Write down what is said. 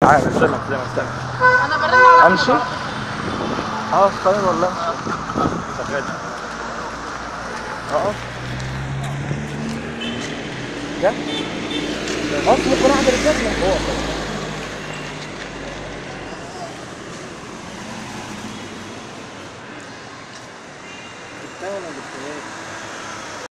عارف. استنى. انا برن على امشي. طيب ولا شغال. اقف. ده اصل القناع ده رجالنا هو جبتها ولا ما جبتهاش؟